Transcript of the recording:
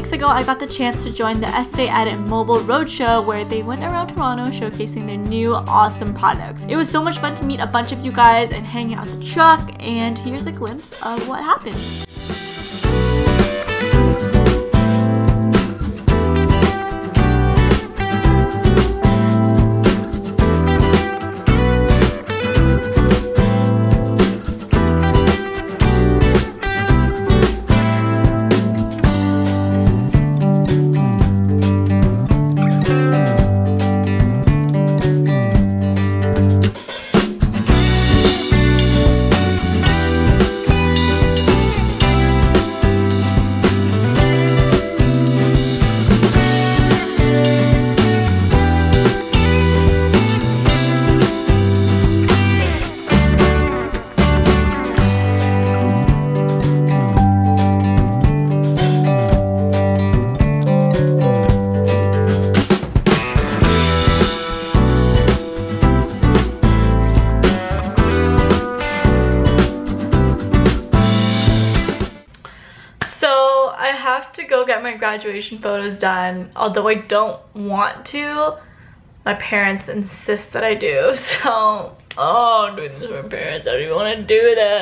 weeks ago, I got the chance to join the Estee Edit Mobile Roadshow where they went around Toronto showcasing their new awesome products. It was so much fun to meet a bunch of you guys and hang out the truck, and here's a glimpse of what happened. I have to go get my graduation photos done, although I don't want to. My parents insist that I do, so I'm doing this for my parents. I don't even want to do that.